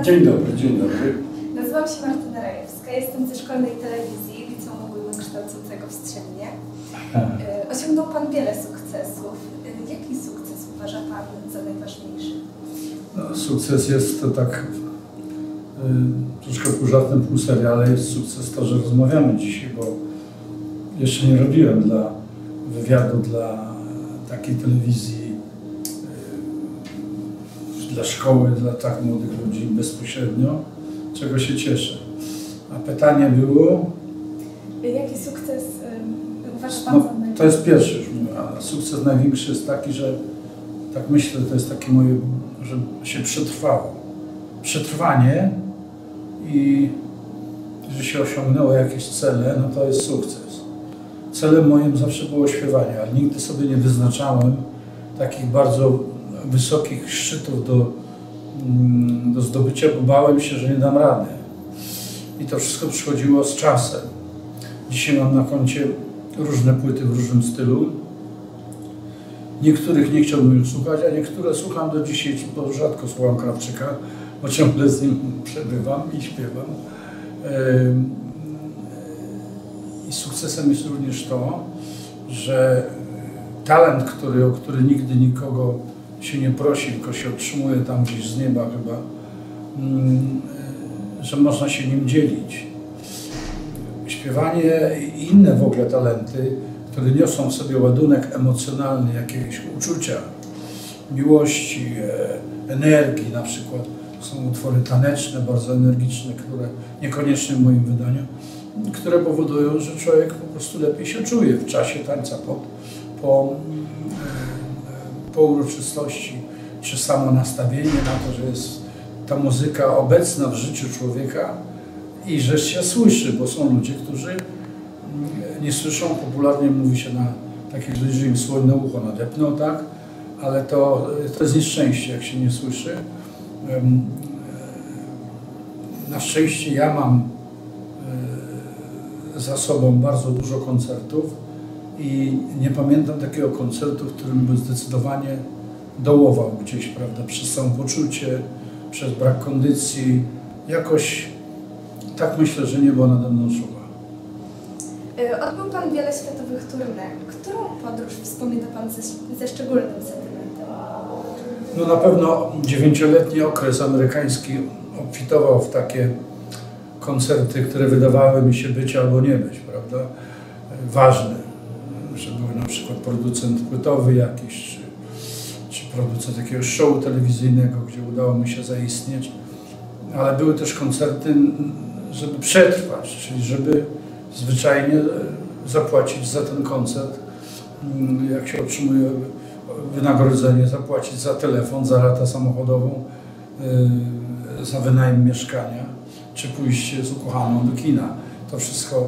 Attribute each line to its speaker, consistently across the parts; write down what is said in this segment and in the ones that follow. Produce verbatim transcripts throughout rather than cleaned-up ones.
Speaker 1: Dzień dobry, dzień dobry.
Speaker 2: Nazywam się Martyna Rajewska, jestem ze szkolnej telewizji Liceum Ogólnokształcącego w Strzelnie. Osiągnął Pan wiele sukcesów. Jaki sukces uważa Pan za najważniejszy?
Speaker 1: No, sukces jest to tak y, troszkę pół żartem, pół serio, ale jest sukces to, że rozmawiamy dzisiaj, bo jeszcze nie robiłem dla wywiadu dla takiej telewizji, y, dla szkoły, dla tak młodych ludzi bezpośrednio, czego się cieszę. A pytanie było?
Speaker 2: Jaki sukces y, uważa Pan
Speaker 1: No,
Speaker 2: za najważniejszy?
Speaker 1: to jest pierwszy już mówię, a sukces największy jest taki, że tak myślę, to jest takie moje, że się przetrwało. Przetrwanie i że się osiągnęło jakieś cele, no to jest sukces. Celem moim zawsze było śpiewanie, ale nigdy sobie nie wyznaczałem takich bardzo wysokich szczytów do, do zdobycia, bo bałem się, że nie dam rady. I to wszystko przychodziło z czasem. Dzisiaj mam na koncie różne płyty w różnym stylu. Niektórych nie chciałbym już słuchać, a niektóre słucham do dzisiaj, bo rzadko słucham Krawczyka, bo ciągle z nim przebywam i śpiewam. I sukcesem jest również to, że talent, który, o który nigdy nikogo się nie prosi, tylko się otrzymuje tam gdzieś z nieba chyba, że można się nim dzielić. Śpiewanie i inne w ogóle talenty, które niosą w sobie ładunek emocjonalny, jakiegoś uczucia, miłości, energii na przykład. Są utwory taneczne, bardzo energiczne, które niekoniecznie w moim wydaniu, które powodują, że człowiek po prostu lepiej się czuje w czasie tańca, po, po, po uroczystości, czy samo nastawienie na to, że jest ta muzyka obecna w życiu człowieka i że się słyszy, bo są ludzie, którzy nie słyszą, popularnie mówi się na takich ludzi, że im słone ucho nadepną, tak? Ale to, to jest nieszczęście, jak się nie słyszy. Na szczęście ja mam za sobą bardzo dużo koncertów i nie pamiętam takiego koncertu, w którym by zdecydowanie dołował gdzieś, prawda, przez samopoczucie, przez brak kondycji. Jakoś tak myślę, że niebo nade mną czuwa.
Speaker 2: Odbył Pan wiele światowych tournée. Którą podróż wspomina Pan ze, ze szczególnym sentymentem?
Speaker 1: No na pewno dziewięcioletni okres amerykański obfitował w takie koncerty, które wydawały mi się być albo nie być, prawda? Ważne, że był na przykład producent płytowy jakiś, czy, czy producent jakiegoś show telewizyjnego, gdzie udało mi się zaistnieć, ale były też koncerty, żeby przetrwać, czyli żeby zwyczajnie zapłacić za ten koncert, jak się otrzymuje wynagrodzenie, zapłacić za telefon, za ratę samochodową, za wynajem mieszkania, czy pójście z ukochaną do kina. To wszystko,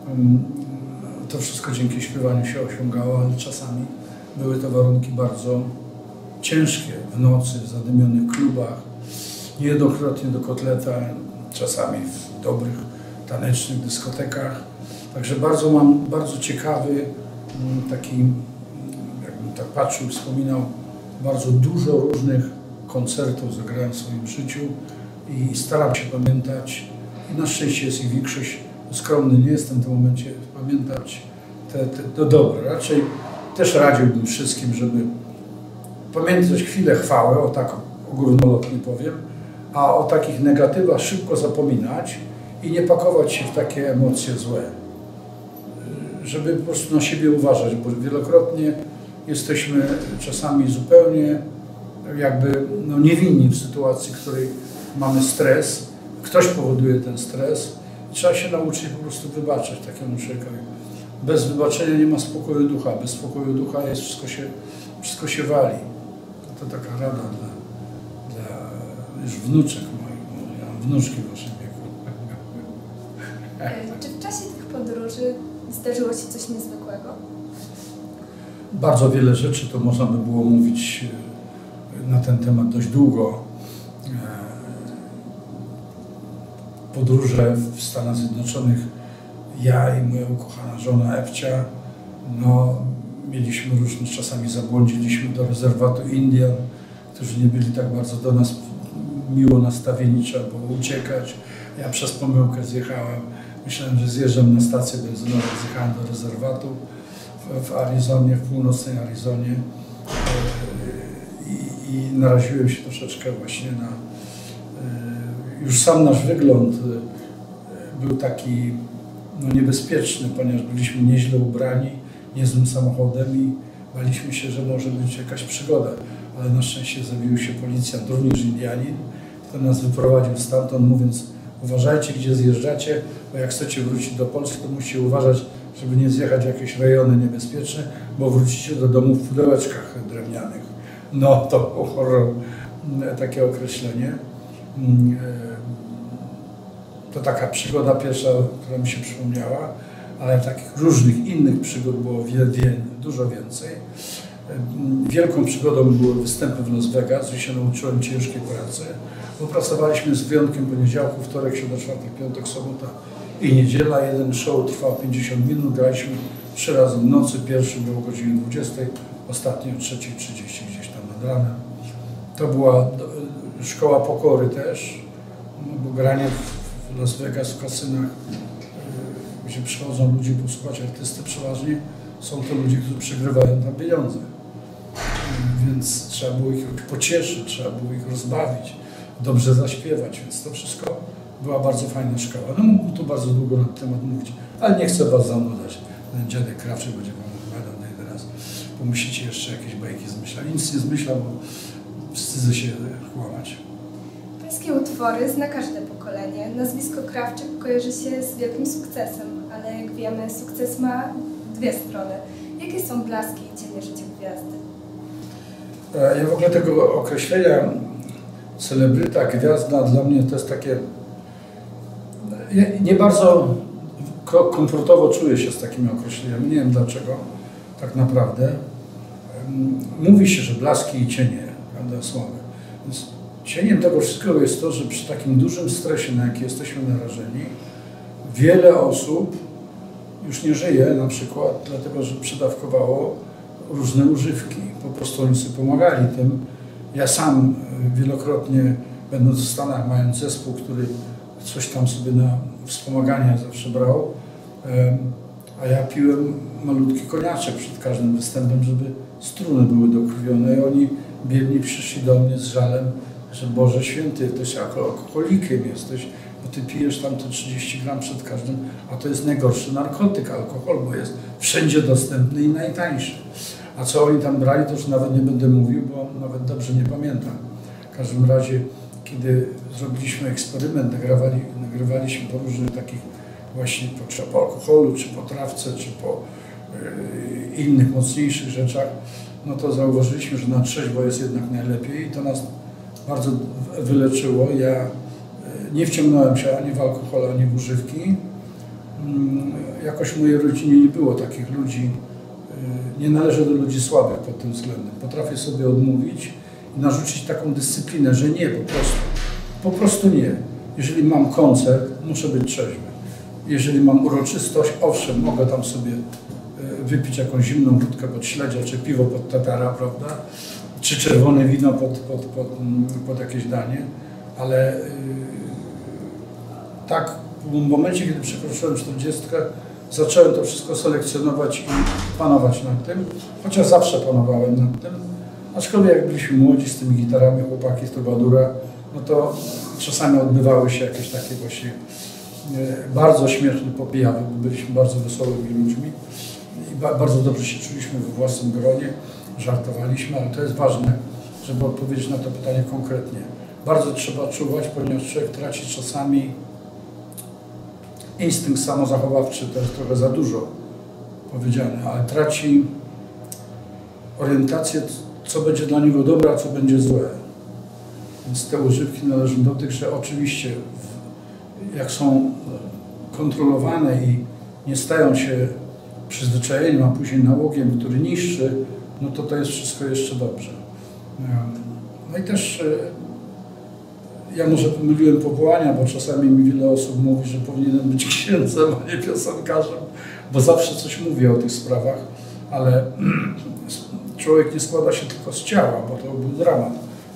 Speaker 1: to wszystko dzięki śpiewaniu się osiągało, ale czasami były to warunki bardzo ciężkie, w nocy, w zadymionych klubach, niejednokrotnie do kotleta, czasami w dobrych, tanecznych dyskotekach. Także bardzo mam bardzo ciekawy taki, jakbym tak patrzył, wspominał, bardzo dużo różnych koncertów zagrałem w swoim życiu i staram się pamiętać, i na szczęście jest ich większość, skromny nie jestem w tym momencie, pamiętać te, te, to dobre. Raczej też radziłbym wszystkim, żeby pamiętać chwilę chwały, o tak ogólnolotnie powiem, a o takich negatywach szybko zapominać i nie pakować się w takie emocje złe. Żeby po prostu na siebie uważać, bo wielokrotnie jesteśmy czasami zupełnie jakby no, niewinni w sytuacji, w której mamy stres. Ktoś powoduje ten stres i trzeba się nauczyć po prostu wybaczać takiemu człowiekowi. Bez wybaczenia nie ma spokoju ducha. Bez spokoju ducha jest wszystko się, wszystko się wali. To taka rada dla, dla już wnuczek moich. Ja mam wnuczki w waszym wieku.
Speaker 2: Czy w czasie tych podróży zdarzyło się coś niezwykłego?
Speaker 1: Bardzo wiele rzeczy, to można by było mówić na ten temat dość długo. Podróże w Stanach Zjednoczonych, ja i moja ukochana żona Ewcia, no, mieliśmy różne, czasami zabłądziliśmy do rezerwatu Indian, którzy nie byli tak bardzo do nas miło nastawieni, trzeba było uciekać. Ja przez pomyłkę zjechałem, myślałem, że zjeżdżam na stację benzynową, zjechałem do rezerwatu w, w Arizonie, w północnej Arizonie i, i naraziłem się troszeczkę właśnie na... Już sam nasz wygląd był taki no, niebezpieczny, ponieważ byliśmy nieźle ubrani, niezłym samochodem i baliśmy się, że może być jakaś przygoda. Ale na szczęście zabił się policjant, również Indianin, który nas wyprowadził stamtąd, mówiąc: uważajcie, gdzie zjeżdżacie, bo jak chcecie wrócić do Polski, to musicie uważać, żeby nie zjechać w jakieś rejony niebezpieczne, bo wrócicie do domu w pudełeczkach drewnianych. No to był horror, takie określenie. To taka przygoda pierwsza, która mi się przypomniała, ale takich różnych innych przygód było wie, wie, dużo więcej. Wielką przygodą były występy w Las Vegas, gdzie się nauczyłem ciężkiej pracy. Bo pracowaliśmy z wyjątkiem poniedziałku, wtorek, środa, czwartek, piątek, sobota i niedziela. Jeden show trwał pięćdziesiąt minut, graliśmy trzy razy w nocy. Pierwszy był o godzinie dwudziestej, ostatni o trzeciej trzydzieści gdzieś tam nad ranem. To była szkoła pokory też, bo granie w Las Vegas, w kasynach, gdzie przychodzą ludzie posłuchać artysty, przeważnie są to ludzie, którzy przegrywają tam pieniądze. Więc trzeba było ich pocieszyć, trzeba było ich rozbawić, dobrze zaśpiewać, więc to wszystko była bardzo fajna szkoła. No mógłbym tu bardzo długo na ten temat mówić, ale nie chcę was zanudzać. Ten dziadek Krawczyk będzie wam opowiadał na jeden raz, bo musicie jeszcze jakieś bajki zmyślać. Nic nie zmyślam, bo wstydzę się kłamać.
Speaker 2: Pańskie utwory zna każde pokolenie. Nazwisko Krawczyk kojarzy się z wielkim sukcesem, ale jak wiemy, sukces ma dwie strony. Jakie są blaski i cienie życia gwiazdy?
Speaker 1: Ja w ogóle tego określenia celebryta, gwiazda dla mnie to jest takie... Ja nie bardzo komfortowo czuję się z takimi określeniami, nie wiem dlaczego tak naprawdę. Mówi się, że blaski i cienie, prawda, sławy. Więc cieniem tego wszystkiego jest to, że przy takim dużym stresie, na jaki jesteśmy narażeni, wiele osób już nie żyje na przykład dlatego, że przedawkowało różne używki. Po prostu oni sobie pomagali tym. Ja sam wielokrotnie, będąc w Stanach, mając zespół, który coś tam sobie na wspomaganie zawsze brał, a ja piłem malutki koniaczek przed każdym występem, żeby struny były dokrwione i oni biedni przyszli do mnie z żalem, że Boże Święty, Tyś alkoholikiem jesteś, bo Ty pijesz tam te trzydzieści gram przed każdym, a to jest najgorszy narkotyk, alkohol, bo jest wszędzie dostępny i najtańszy. A co oni tam brali, to już nawet nie będę mówił, bo nawet dobrze nie pamiętam. W każdym razie, kiedy zrobiliśmy eksperyment, nagrywali, nagrywaliśmy po różnych takich właśnie po, po alkoholu, czy po trawce, czy po yy, innych mocniejszych rzeczach, no to zauważyliśmy, że na trzeźwo jest jednak najlepiej i to nas bardzo wyleczyło. Ja yy, nie wciągnąłem się ani w alkohol, ani w używki. Yy, jakoś w mojej rodzinie nie było takich ludzi. Nie należę do ludzi słabych pod tym względem. Potrafię sobie odmówić i narzucić taką dyscyplinę, że nie, po prostu. Po prostu nie. Jeżeli mam koncert, muszę być trzeźwy. Jeżeli mam uroczystość, owszem, mogę tam sobie wypić jakąś zimną wódkę pod śledzia, czy piwo pod tatara, prawda? Czy czerwone wino pod, pod, pod, pod jakieś danie, ale yy, tak w momencie, kiedy przekroczyłem czterdziestkę, zacząłem to wszystko selekcjonować i panować nad tym, chociaż zawsze panowałem nad tym, aczkolwiek jak byliśmy młodzi z tymi gitarami, chłopaki z Trubadura, no to czasami odbywały się jakieś takie właśnie bardzo śmieszne popijawy, bo byliśmy bardzo wesołymi ludźmi i ba bardzo dobrze się czuliśmy we własnym gronie, żartowaliśmy, ale to jest ważne, żeby odpowiedzieć na to pytanie konkretnie. Bardzo trzeba czuwać, ponieważ człowiek traci czasami instynkt samozachowawczy, to jest trochę za dużo powiedziane, ale traci orientację, co będzie dla niego dobre, a co będzie złe. Więc te używki należą do tych, że oczywiście jak są kontrolowane i nie stają się przyzwyczajeniem, a później nałogiem, który niszczy, no to to jest wszystko jeszcze dobrze. No i też ja może pomyliłem powołania, bo czasami mi wiele osób mówi, że powinienem być księdzem, a nie piosenkarzem, bo zawsze coś mówię o tych sprawach, ale człowiek nie składa się tylko z ciała, bo to był dramat.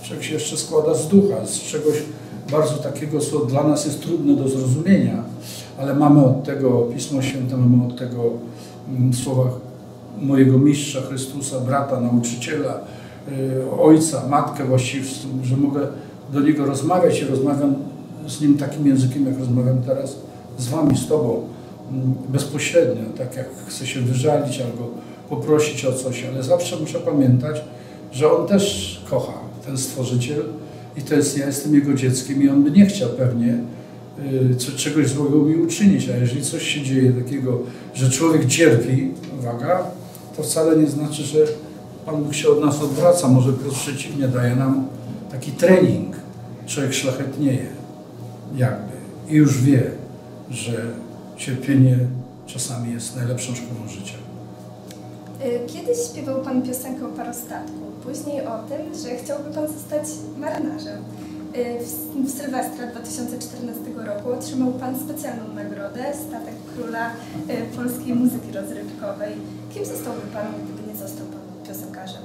Speaker 1: człowiek się jeszcze składa z ducha, z czegoś bardzo takiego, co dla nas jest trudne do zrozumienia, ale mamy od tego Pismo Święte, mamy od tego mm, słowa mojego mistrza Chrystusa, brata, nauczyciela, y, ojca, matkę właściwie, że mogę do niego rozmawiać i rozmawiam z nim takim językiem, jak rozmawiam teraz z wami, z tobą, mm, bezpośrednio, tak jak chcę się wyżalić albo poprosić o coś, ale zawsze muszę pamiętać, że on też kocha, ten Stworzyciel, i to jest, ja jestem jego dzieckiem i on by nie chciał pewnie y, co, czegoś złego mi uczynić, a jeżeli coś się dzieje takiego, że człowiek cierpi, uwaga, to wcale nie znaczy, że Pan Bóg się od nas odwraca, może wręcz przeciwnie, daje nam taki trening, człowiek szlachetnieje jakby i już wie, że cierpienie czasami jest najlepszą szkołą życia.
Speaker 2: Kiedyś śpiewał Pan piosenkę o parostatku, później o tym, że chciałby Pan zostać marynarzem. W, w Sylwestra dwa tysiące czternastego roku otrzymał Pan specjalną nagrodę Statek Króla Polskiej Muzyki Rozrywkowej. Kim zostałby Pan, gdyby nie został Pan piosenkarzem?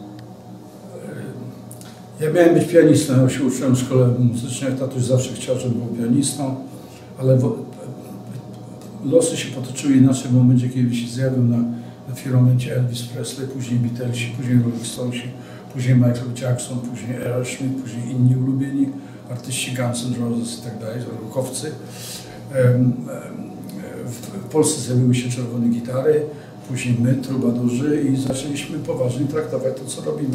Speaker 1: Ja miałem być pianistą, ja się uczyłem w szkole muzycznej, tatuś zawsze chciał, żebym był pianistą, ale w, losy się potoczyły inaczej w momencie, kiedy się zjawił na w firmamencie Elvis Presley, później Beatlesi, później Rolling Stonesi, później Michael Jackson, później Aerosmith, później inni ulubieni artyści Guns N' Roses i tak dalej, rockowcy. W Polsce zjawiły się czerwone gitary, później my, trubadurzy, i zaczęliśmy poważnie traktować to, co robimy.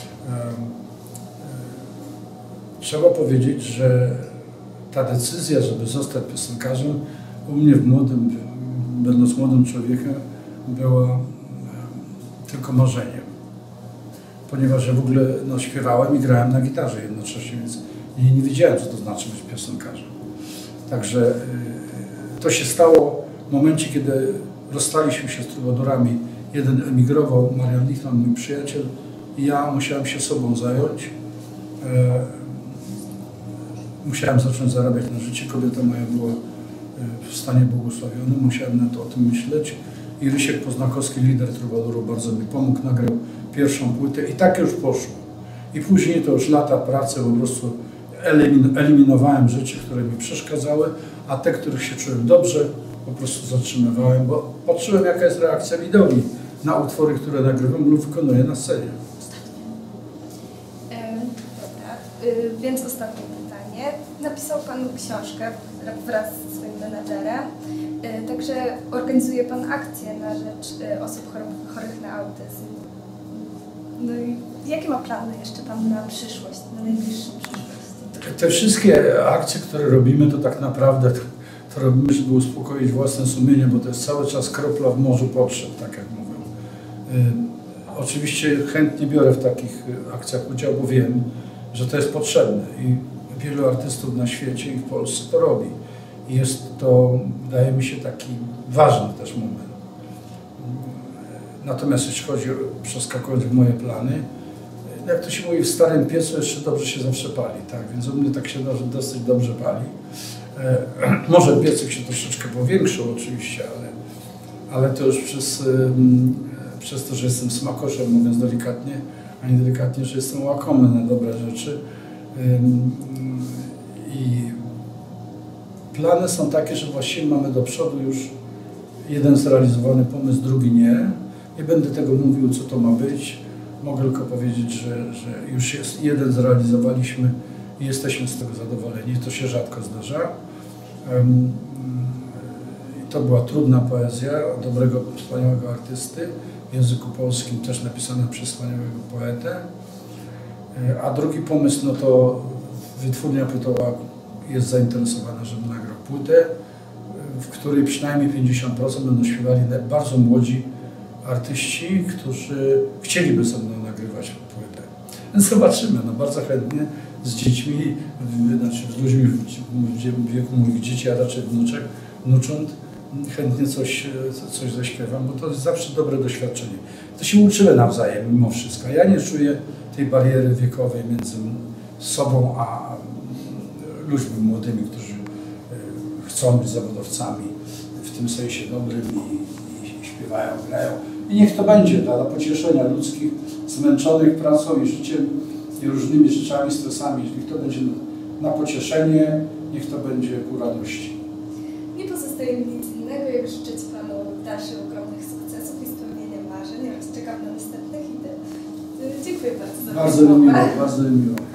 Speaker 1: Trzeba powiedzieć, że ta decyzja, żeby zostać piosenkarzem, u mnie w młodym, będąc młodym człowiekiem, była tylko marzeniem, ponieważ ja w ogóle no, śpiewałem i grałem na gitarze jednocześnie, więc nie, nie wiedziałem, co to znaczy być piosenkarzem. Także y, to się stało w momencie, kiedy rozstaliśmy się z trubadurami. Jeden emigrował, Marian Lichman, mój przyjaciel, i ja musiałem się sobą zająć. Y, musiałem zacząć zarabiać na życie. Kobieta moja była w stanie błogosławionym, musiałem na to o tym myśleć. I Rysiek Poznakowski, lider trubadurów, bardzo mi pomógł, nagrał pierwszą płytę i tak już poszło. I później to już lata pracy, po prostu elimin eliminowałem rzeczy, które mi przeszkadzały, a te, których się czułem dobrze, po prostu zatrzymywałem, bo patrzyłem, jaka jest reakcja widowni na utwory, które nagrywam lub wykonuję na scenie.
Speaker 2: Ym, dobra, y, więc ostatnie pytanie. Napisał Pan książkę wraz ze swoim menadżerem. Także organizuje Pan akcje na rzecz osób chorych na autyzm. No i jakie ma plany jeszcze Pan na przyszłość, na najbliższą przyszłość?
Speaker 1: Te wszystkie akcje, które robimy, to tak naprawdę to, to robimy, żeby uspokoić własne sumienie, bo to jest cały czas kropla w morzu potrzeb, tak jak mówią. Y, oczywiście chętnie biorę w takich akcjach udział, bo wiem, że to jest potrzebne i wielu artystów na świecie i w Polsce to robi. Jest to, wydaje mi się, taki ważny też moment. Natomiast jeśli chodzi o przeskakując w moje plany, jak to się mówi, w starym piecu jeszcze dobrze się zawsze pali, tak? Więc u mnie tak się dosyć dobrze pali. E, może piecyk się troszeczkę powiększył oczywiście, ale, ale to już przez, um, przez to, że jestem smakoszem, mówiąc delikatnie, a nie delikatnie, że jestem łakomy na dobre rzeczy. Um, I plany są takie, że właściwie mamy do przodu już jeden zrealizowany pomysł, drugi nie. Nie będę tego mówił, co to ma być. Mogę tylko powiedzieć, że, że już jest jeden zrealizowaliśmy i jesteśmy z tego zadowoleni. To się rzadko zdarza. Um, to była trudna poezja dobrego, wspaniałego artysty, w języku polskim też napisana przez wspaniałego poetę. A drugi pomysł, no to wytwórnia płytowa jest zainteresowana, żebym nagrał płytę, w której przynajmniej pięćdziesiąt procent będą śpiewali bardzo młodzi artyści, którzy chcieliby ze mną nagrywać płytę. Więc zobaczymy, no bardzo chętnie z dziećmi, znaczy z ludźmi w wieku moich dzieci, a raczej wnuczek, wnucząt, chętnie coś, coś zaśpiewam, bo to jest zawsze dobre doświadczenie. To się uczymy nawzajem mimo wszystko. Ja nie czuję tej bariery wiekowej między sobą a ludźmi młodymi, którzy chcą być zawodowcami w tym sensie dobrym i, i śpiewają, grają. I niech to będzie dla, dla pocieszenia ludzkich, zmęczonych pracą i życiem, i różnymi rzeczami, stresami. Niech to będzie na pocieszenie, niech to będzie ku radości.
Speaker 2: Nie pozostaje mi nic innego, jak życzyć Panu dalszych ogromnych sukcesów i spełnienia marzeń oraz czekam na następne hity. Dziękuję bardzo za
Speaker 1: Bardzo mi miło, bardzo mi miło.